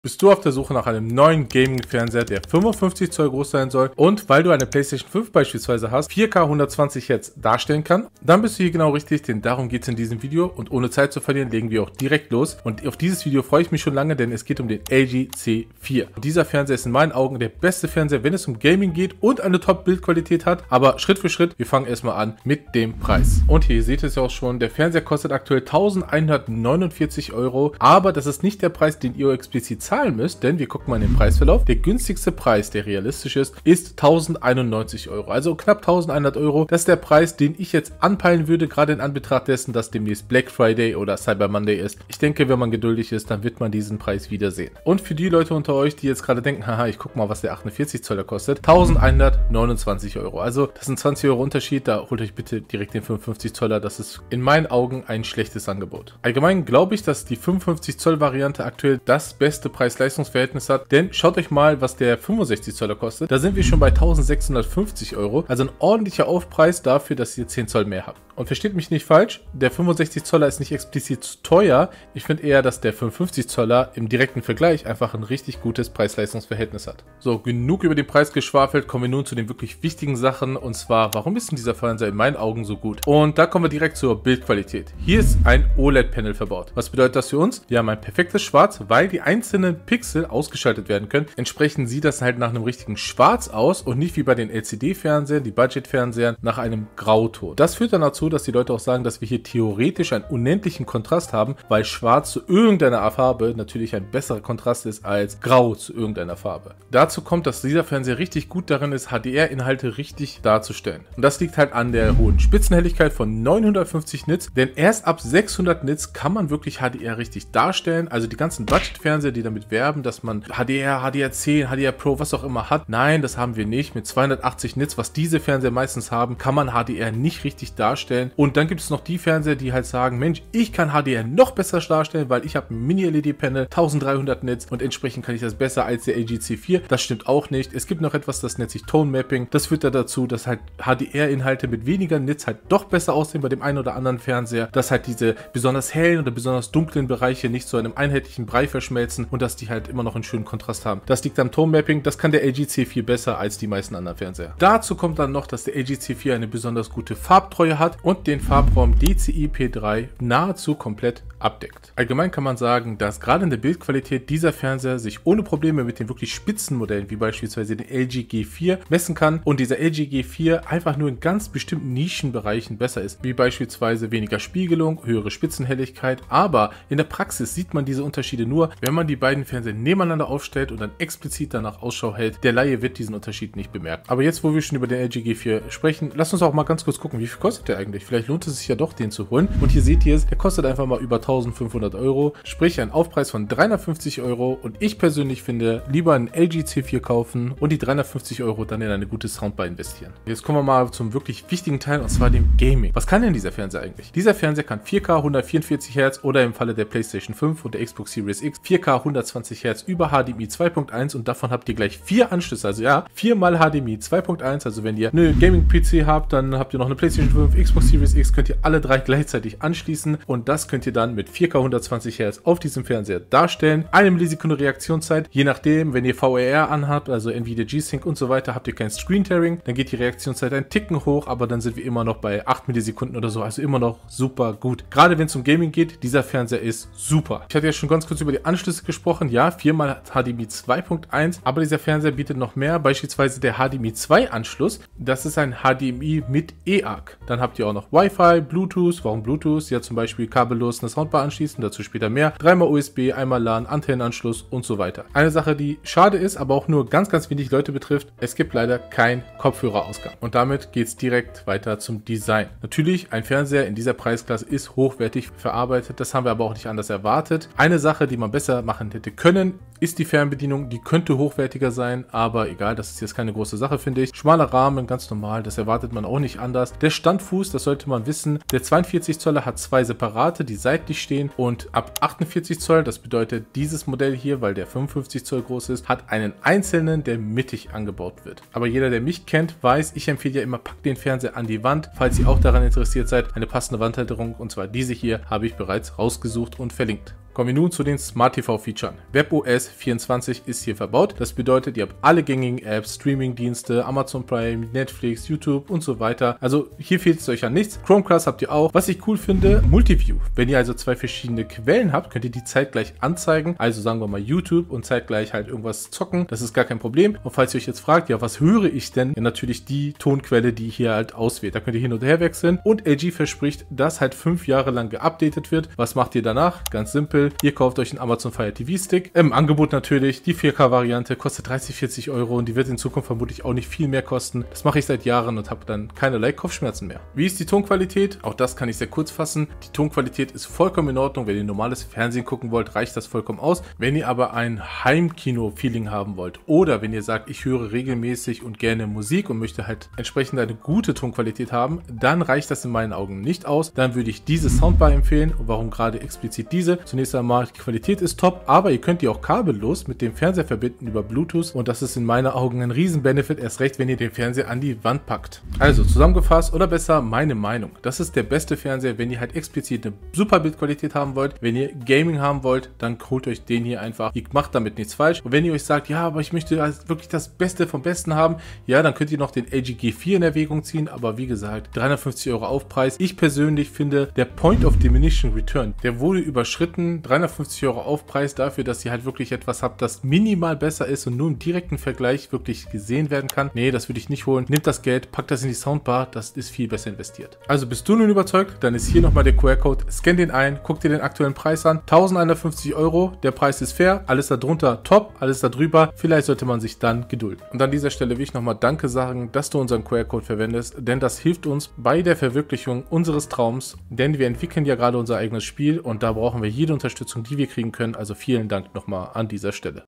Bist du auf der Suche nach einem neuen Gaming-Fernseher, der 55 Zoll groß sein soll und weil du eine PlayStation 5 beispielsweise hast, 4K 120 Hz darstellen kann? Dann bist du hier genau richtig, denn darum geht es in diesem Video und ohne Zeit zu verlieren, legen wir auch direkt los. Und auf dieses Video freue ich mich schon lange, denn es geht um den LG C4. Und dieser Fernseher ist in meinen Augen der beste Fernseher, wenn es um Gaming geht und eine Top-Bildqualität hat. Aber Schritt für Schritt, wir fangen erstmal an mit dem Preis. Und hier seht ihr es ja auch schon, der Fernseher kostet aktuell 1149 €, aber das ist nicht der Preis, den ihr explizit zahlen müsst, denn wir gucken mal in den Preisverlauf. Der günstigste Preis, der realistisch ist 1091 €, also knapp 1100 €. Das ist der Preis, den ich jetzt anpeilen würde, gerade in Anbetracht dessen, dass demnächst Black Friday oder Cyber Monday ist. Ich denke, wenn man geduldig ist, dann wird man diesen Preis wiedersehen. Und für die Leute unter euch, die jetzt gerade denken, haha, ich guck mal, was der 48 Zoller kostet, 1129 €. Also das sind 20 € Unterschied, da holt euch bitte direkt den 55 Zoller, das ist in meinen Augen ein schlechtes Angebot. Allgemein glaube ich, dass die 55 Zoll Variante aktuell das beste Preis-Leistungs-Verhältnis hat, denn schaut euch mal, was der 65 Zoller kostet. Da sind wir schon bei 1650 €, also ein ordentlicher Aufpreis dafür, dass ihr 10 Zoll mehr habt. Und versteht mich nicht falsch, der 65 Zoller ist nicht explizit zu teuer. Ich finde eher, dass der 55 Zoller im direkten Vergleich einfach ein richtig gutes Preis-Leistungs-Verhältnis hat. So, genug über den Preis geschwafelt, kommen wir nun zu den wirklich wichtigen Sachen. Und zwar, warum ist denn dieser Fernseher in meinen Augen so gut? Und da kommen wir direkt zur Bildqualität. Hier ist ein OLED-Panel verbaut. Was bedeutet das für uns? Wir haben ein perfektes Schwarz, weil die einzelnen Pixel ausgeschaltet werden können. Entsprechend sieht das halt nach einem richtigen Schwarz aus und nicht wie bei den LCD-Fernsehern, die Budget-Fernsehern, nach einem Grauton. Das führt dann dazu, dass die Leute auch sagen, dass wir hier theoretisch einen unendlichen Kontrast haben, weil Schwarz zu irgendeiner Farbe natürlich ein besserer Kontrast ist als Grau zu irgendeiner Farbe. Dazu kommt, dass dieser Fernseher richtig gut darin ist, HDR-Inhalte richtig darzustellen. Und das liegt halt an der hohen Spitzenhelligkeit von 950 Nits, denn erst ab 600 Nits kann man wirklich HDR richtig darstellen. Also die ganzen Budget-Fernseher, die damit werben, dass man HDR, HDR10, HDR Pro, was auch immer hat. Nein, das haben wir nicht. Mit 280 Nits, was diese Fernseher meistens haben, kann man HDR nicht richtig darstellen. Und dann gibt es noch die Fernseher, die halt sagen, Mensch, ich kann HDR noch besser darstellen, weil ich habe ein Mini-LED-Panel, 1300 Nits und entsprechend kann ich das besser als der LG C4. Das stimmt auch nicht. Es gibt noch etwas, das nennt sich Tone Mapping. Das führt dann dazu, dass halt HDR-Inhalte mit weniger Nits halt doch besser aussehen bei dem einen oder anderen Fernseher, dass halt diese besonders hellen oder besonders dunklen Bereiche nicht zu einem einheitlichen Brei verschmelzen und dass die halt immer noch einen schönen Kontrast haben. Das liegt am Tone Mapping. Das kann der LG C4 besser als die meisten anderen Fernseher. Dazu kommt dann noch, dass der LG C4 eine besonders gute Farbtreue hat und den Farbraum DCI P3 nahezu komplett abdeckt. Allgemein kann man sagen, dass gerade in der Bildqualität dieser Fernseher sich ohne Probleme mit den wirklich Spitzenmodellen wie beispielsweise den LG G4 messen kann und dieser LG G4 einfach nur in ganz bestimmten Nischenbereichen besser ist, wie beispielsweise weniger Spiegelung, höhere Spitzenhelligkeit, aber in der Praxis sieht man diese Unterschiede nur, wenn man die beiden Fernseher nebeneinander aufstellt und dann explizit danach Ausschau hält. Der Laie wird diesen Unterschied nicht bemerken. Aber jetzt, wo wir schon über den LG G4 sprechen, lasst uns auch mal ganz kurz gucken, wie viel kostet der eigentlich? Vielleicht lohnt es sich ja doch, den zu holen. Und hier seht ihr es, der kostet einfach mal über 1500 €, sprich ein Aufpreis von 350 € und ich persönlich finde, lieber einen LG C4 kaufen und die 350 € dann in eine gute Soundbar investieren. Jetzt kommen wir mal zum wirklich wichtigen Teil und zwar dem Gaming. Was kann denn dieser Fernseher eigentlich? Dieser Fernseher kann 4K 144 Hz oder im Falle der PlayStation 5 und der Xbox Series X 4K 120 Hz über HDMI 2.1 und davon habt ihr gleich 4 Anschlüsse, also ja, 4 mal HDMI 2.1, also wenn ihr eine Gaming-PC habt, dann habt ihr noch eine PlayStation 5, Xbox Series X, könnt ihr alle drei gleichzeitig anschließen und das könnt ihr dann mit 4K 120 Hz auf diesem Fernseher darstellen. 1 Millisekunde Reaktionszeit, je nachdem, wenn ihr VRR anhabt, also Nvidia G-Sync und so weiter, habt ihr kein Screen-Tearing, dann geht die Reaktionszeit ein Ticken hoch, aber dann sind wir immer noch bei 8 Millisekunden oder so, also immer noch super gut. Gerade wenn es um Gaming geht, dieser Fernseher ist super. Ich hatte ja schon ganz kurz über die Anschlüsse gesprochen, ja, 4 mal HDMI 2.1, aber dieser Fernseher bietet noch mehr, beispielsweise der HDMI 2 Anschluss, das ist ein HDMI mit eARC. Dann habt ihr auch noch Wi-Fi, Bluetooth, warum Bluetooth? Ja, zum Beispiel kabellos eine Soundbar anschließen, dazu später mehr, 3 mal USB, einmal LAN, Antennenanschluss und so weiter. Eine Sache, die schade ist, aber auch nur ganz wenig Leute betrifft, es gibt leider keinen Kopfhörerausgang. Und damit geht es direkt weiter zum Design. Natürlich, ein Fernseher in dieser Preisklasse ist hochwertig verarbeitet, das haben wir aber auch nicht anders erwartet. Eine Sache, die man besser machen hätte können, ist die Fernbedienung, die könnte hochwertiger sein, aber egal, das ist jetzt keine große Sache, finde ich. Schmaler Rahmen, ganz normal, das erwartet man auch nicht anders. Der Standfuß, das sollte man wissen, der 42 Zoller hat 2 separate, die seitlich stehen und ab 48 Zoll, das bedeutet dieses Modell hier, weil der 55 Zoll groß ist, hat einen einzelnen, der mittig angebaut wird. Aber jeder, der mich kennt, weiß, ich empfehle ja immer, packt den Fernseher an die Wand, falls ihr auch daran interessiert seid, eine passende Wandhalterung, und zwar diese hier, habe ich bereits rausgesucht und verlinkt. Kommen wir nun zu den Smart TV-Features. WebOS 24 ist hier verbaut. Das bedeutet, ihr habt alle gängigen Apps, Streaming-Dienste, Amazon Prime, Netflix, YouTube und so weiter. Also hier fehlt es euch an nichts. Chromecast habt ihr auch. Was ich cool finde, Multiview. Wenn ihr also zwei verschiedene Quellen habt, könnt ihr die zeitgleich anzeigen. Also sagen wir mal YouTube und zeitgleich halt irgendwas zocken. Das ist gar kein Problem. Und falls ihr euch jetzt fragt, ja, was höre ich denn? Ja, natürlich die Tonquelle, die ihr hier halt auswählt. Da könnt ihr hin und her wechseln. Und LG verspricht, dass halt 5 Jahre lang geupdatet wird. Was macht ihr danach? Ganz simpel. Ihr kauft euch einen Amazon Fire TV Stick. Im Angebot natürlich. Die 4K-Variante kostet 30, 40 Euro und die wird in Zukunft vermutlich auch nicht viel mehr kosten. Das mache ich seit Jahren und habe dann keinerlei Kopfschmerzen mehr. Wie ist die Tonqualität? Auch das kann ich sehr kurz fassen. Die Tonqualität ist vollkommen in Ordnung. Wenn ihr normales Fernsehen gucken wollt, reicht das vollkommen aus. Wenn ihr aber ein Heimkino-Feeling haben wollt oder wenn ihr sagt, ich höre regelmäßig und gerne Musik und möchte halt entsprechend eine gute Tonqualität haben, dann reicht das in meinen Augen nicht aus. Dann würde ich diese Soundbar empfehlen. Und warum gerade explizit diese? Zunächst einmal, die Qualität ist top, aber ihr könnt die auch kabellos mit dem Fernseher verbinden über Bluetooth und das ist in meinen Augen ein riesen Benefit, erst recht, wenn ihr den Fernseher an die Wand packt. Also zusammengefasst oder besser meine Meinung. Das ist der beste Fernseher, wenn ihr halt explizit eine super Bildqualität haben wollt. Wenn ihr Gaming haben wollt, dann holt euch den hier einfach. Ihr macht damit nichts falsch. Und wenn ihr euch sagt, ja, aber ich möchte wirklich das Beste vom Besten haben, ja, dann könnt ihr noch den LG G4 in Erwägung ziehen, aber wie gesagt, 350 Euro Aufpreis. Ich persönlich finde, der Point of Diminishing Return, der wurde überschritten. 350 Euro Aufpreis dafür, dass ihr halt wirklich etwas habt, das minimal besser ist und nur im direkten Vergleich wirklich gesehen werden kann. Nee, das würde ich nicht holen. Nehmt das Geld, packt das in die Soundbar, das ist viel besser investiert. Also bist du nun überzeugt, dann ist hier nochmal der QR-Code, scan den ein, guck dir den aktuellen Preis an. 1150 Euro, der Preis ist fair, alles darunter top, alles darüber, vielleicht sollte man sich dann gedulden. Und an dieser Stelle will ich nochmal Danke sagen, dass du unseren QR-Code verwendest, denn das hilft uns bei der Verwirklichung unseres Traums, denn wir entwickeln ja gerade unser eigenes Spiel und da brauchen wir jede Unterstützung, die wir kriegen können, also vielen Dank nochmal an dieser Stelle.